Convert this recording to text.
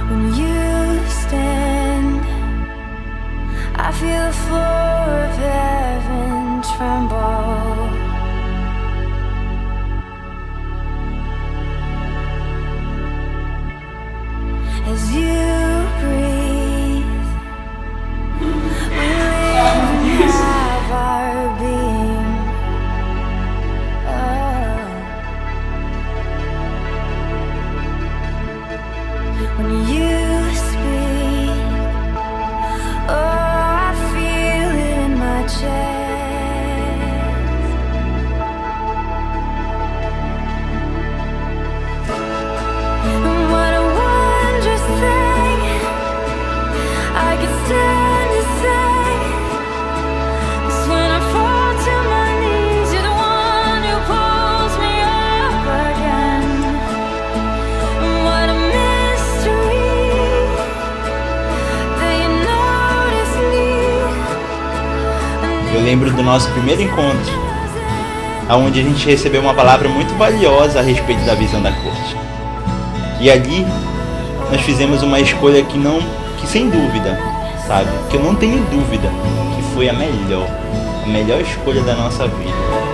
When you stand, I feel the floor of heaven tremble. As you breathe, we live and have our being. When you speak, oh, I feel it in my chest. And what a wondrous thing I could stand to say is when I fall to my knees, you're the one who pulls me up again. And what a Eu lembro do nosso primeiro encontro, onde a gente recebeu uma palavra muito valiosa a respeito da visão da corte. E ali nós fizemos uma escolha que sem dúvida, sabe? Que eu não tenho dúvida que foi a melhor escolha da nossa vida.